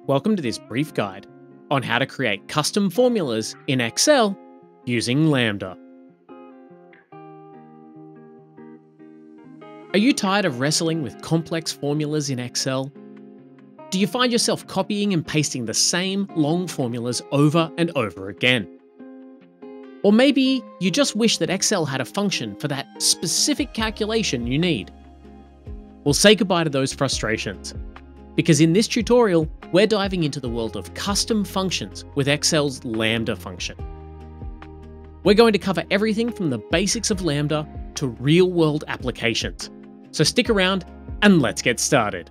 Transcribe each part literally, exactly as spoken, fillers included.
Welcome to this brief guide on how to create custom formulas in Excel using Lambda. Are you tired of wrestling with complex formulas in Excel? Do you find yourself copying and pasting the same long formulas over and over again? Or maybe you just wish that Excel had a function for that specific calculation you need. Well, say goodbye to those frustrations, because in this tutorial, we're diving into the world of custom functions with Excel's Lambda function. We're going to cover everything from the basics of Lambda to real-world applications. So stick around and let's get started.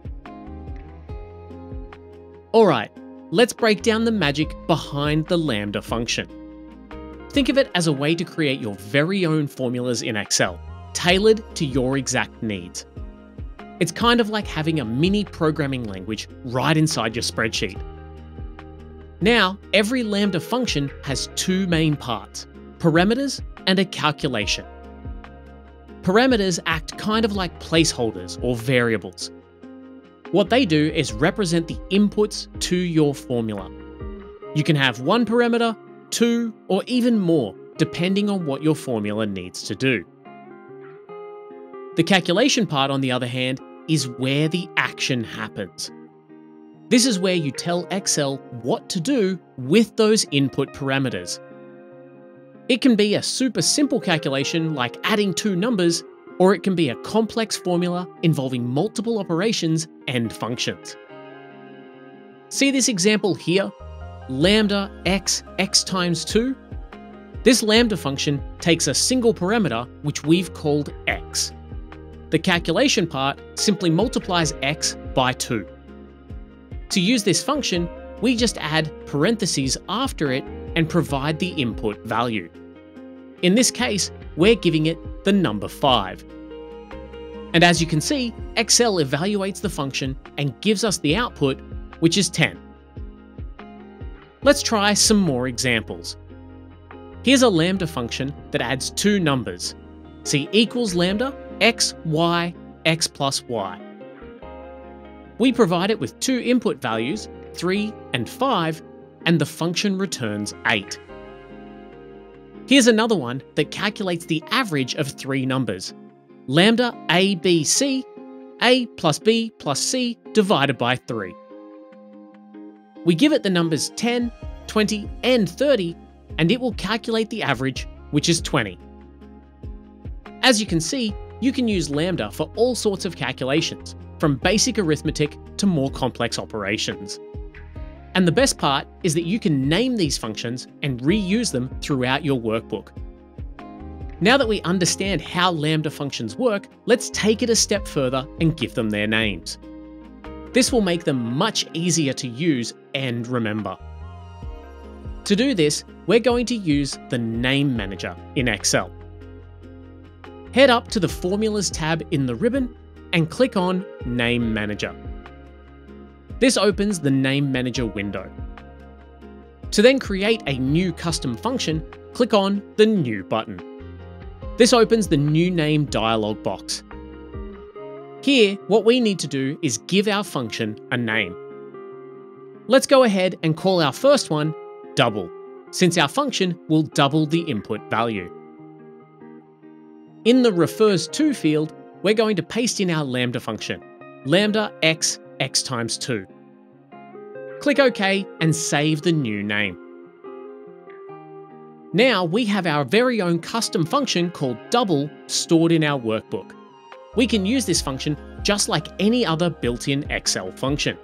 Alright, let's break down the magic behind the Lambda function. Think of it as a way to create your very own formulas in Excel, tailored to your exact needs. It's kind of like having a mini programming language right inside your spreadsheet. Now, every Lambda function has two main parts, parameters and a calculation. Parameters act kind of like placeholders or variables. What they do is represent the inputs to your formula. You can have one parameter, two, or even more, depending on what your formula needs to do. The calculation part, on the other hand, is where the action happens. This is where you tell Excel what to do with those input parameters. It can be a super simple calculation like adding two numbers, or it can be a complex formula involving multiple operations and functions. See this example here? Lambda x, x times two? This lambda function takes a single parameter, which we've called x. The calculation part simply multiplies x by two. To use this function, we just add parentheses after it and provide the input value. In this case, we're giving it the number five. And as you can see, Excel evaluates the function and gives us the output, which is ten. Let's try some more examples. Here's a lambda function that adds two numbers. See equals lambda x, y, x plus y. We provide it with two input values, three and five, and the function returns eight. Here's another one that calculates the average of three numbers. Lambda a, b, c, a plus b plus c divided by three. We give it the numbers ten, twenty, and thirty, and it will calculate the average, which is twenty. As you can see, you can use Lambda for all sorts of calculations, from basic arithmetic to more complex operations. And the best part is that you can name these functions and reuse them throughout your workbook. Now that we understand how Lambda functions work, let's take it a step further and give them their names. This will make them much easier to use and remember. To do this, we're going to use the Name Manager in Excel. Head up to the Formulas tab in the ribbon and click on Name Manager. This opens the Name Manager window. To then create a new custom function, click on the New button. This opens the New Name dialog box. Here, what we need to do is give our function a name. Let's go ahead and call our first one double, since our function will double the input value. In the refers to field, we're going to paste in our lambda function, lambda x, x times two. Click OK and save the new name. Now we have our very own custom function called double stored in our workbook. We can use this function just like any other built-in Excel function.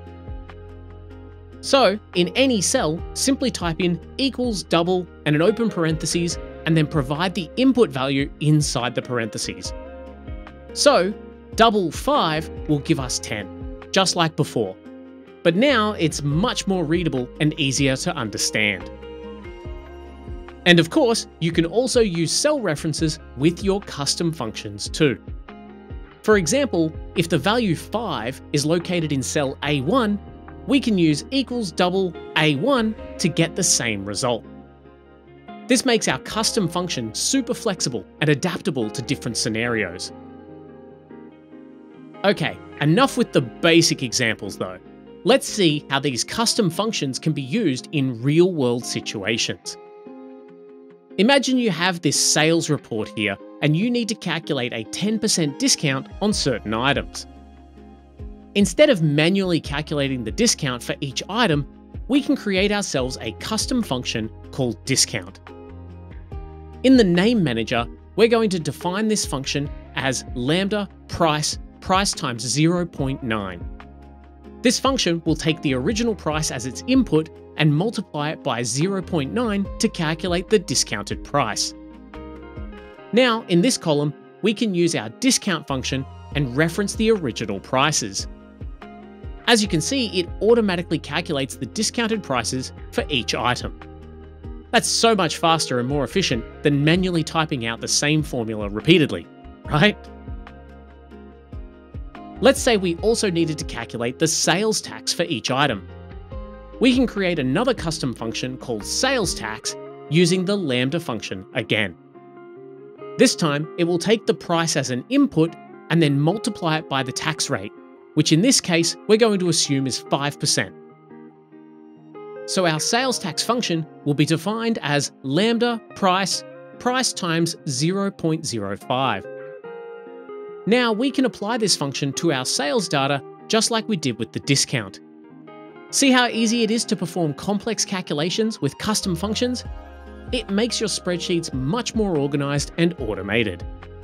So, in any cell, simply type in equals double and an open parentheses, and then provide the input value inside the parentheses. So, double five will give us ten, just like before. But now it's much more readable and easier to understand. And of course, you can also use cell references with your custom functions too. For example, if the value five is located in cell A one, we can use equals double A one to get the same result. This makes our custom function super flexible and adaptable to different scenarios. Okay, enough with the basic examples though. Let's see how these custom functions can be used in real-world situations. Imagine you have this sales report here and you need to calculate a ten percent discount on certain items. Instead of manually calculating the discount for each item, we can create ourselves a custom function called discount. In the name manager, we're going to define this function as lambda price price times zero point nine. This function will take the original price as its input and multiply it by zero point nine to calculate the discounted price. Now, in this column, we can use our discount function and reference the original prices. As you can see, it automatically calculates the discounted prices for each item. That's so much faster and more efficient than manually typing out the same formula repeatedly, right? Let's say we also needed to calculate the sales tax for each item. We can create another custom function called sales tax using the LAMBDA function again. This time, it will take the price as an input and then multiply it by the tax rate, which in this case, we're going to assume is five percent. So our sales tax function will be defined as lambda price price times zero point zero five. Now we can apply this function to our sales data just like we did with the discount. See how easy it is to perform complex calculations with custom functions? It makes your spreadsheets much more organized and automated.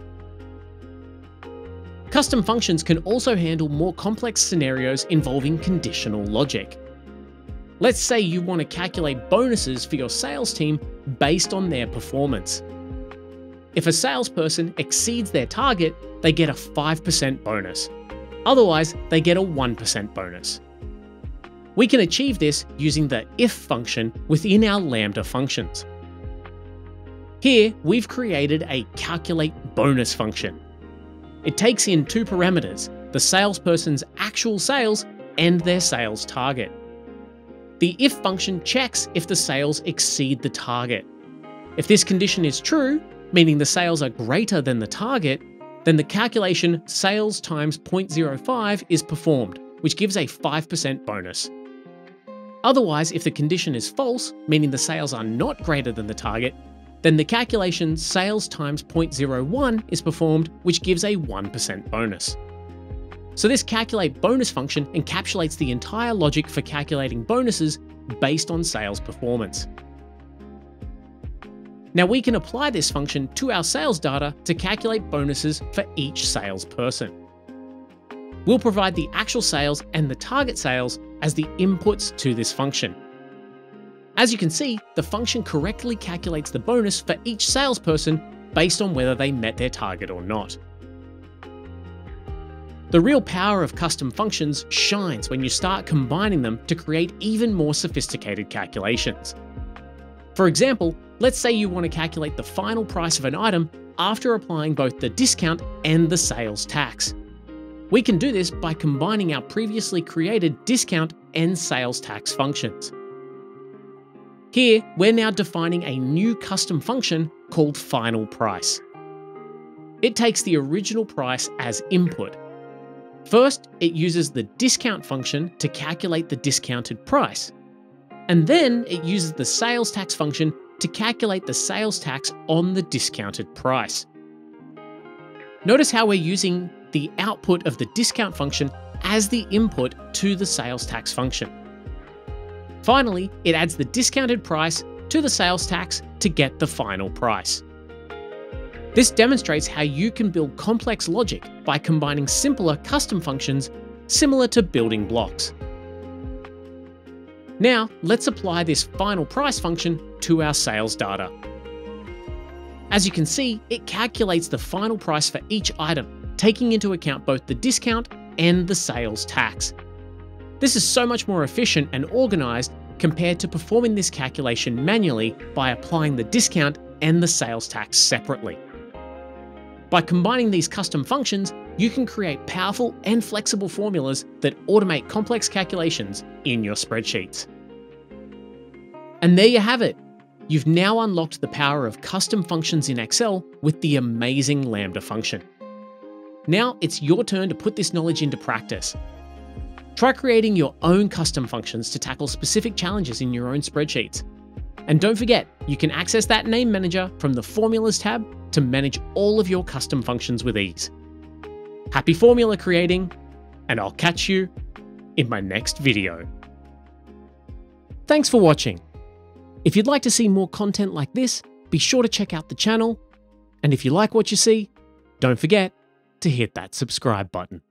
Custom functions can also handle more complex scenarios involving conditional logic. Let's say you want to calculate bonuses for your sales team based on their performance. If a salesperson exceeds their target, they get a five percent bonus. Otherwise, they get a one percent bonus. We can achieve this using the if function within our LAMBDA functions. Here, we've created a calculate bonus function. It takes in two parameters, the salesperson's actual sales and their sales target. The if function checks if the sales exceed the target. If this condition is true, meaning the sales are greater than the target, then the calculation sales times zero point zero five is performed, which gives a five percent bonus. Otherwise, if the condition is false, meaning the sales are not greater than the target, then the calculation sales times zero point zero one is performed, which gives a one percent bonus. So this calculate bonus function encapsulates the entire logic for calculating bonuses based on sales performance. Now we can apply this function to our sales data to calculate bonuses for each salesperson. We'll provide the actual sales and the target sales as the inputs to this function. As you can see, the function correctly calculates the bonus for each salesperson based on whether they met their target or not. The real power of custom functions shines when you start combining them to create even more sophisticated calculations. For example, let's say you want to calculate the final price of an item after applying both the discount and the sales tax. We can do this by combining our previously created discount and sales tax functions. Here, we're now defining a new custom function called final price. It takes the original price as input. First, it uses the discount function to calculate the discounted price. And then it uses the sales tax function to calculate the sales tax on the discounted price. Notice how we're using the output of the discount function as the input to the sales tax function. Finally, it adds the discounted price to the sales tax to get the final price. This demonstrates how you can build complex logic by combining simpler custom functions similar to building blocks. Now, let's apply this final price function to our sales data. As you can see, it calculates the final price for each item, taking into account both the discount and the sales tax. This is so much more efficient and organized compared to performing this calculation manually by applying the discount and the sales tax separately. By combining these custom functions, you can create powerful and flexible formulas that automate complex calculations in your spreadsheets. And there you have it. You've now unlocked the power of custom functions in Excel with the amazing LAMBDA function. Now it's your turn to put this knowledge into practice. Try creating your own custom functions to tackle specific challenges in your own spreadsheets. And don't forget, you can access that name manager from the Formulas tab to manage all of your custom functions with ease. Happy formula creating, and I'll catch you in my next video. Thanks for watching. If you'd like to see more content like this, be sure to check out the channel. And if you like what you see, don't forget to hit that subscribe button.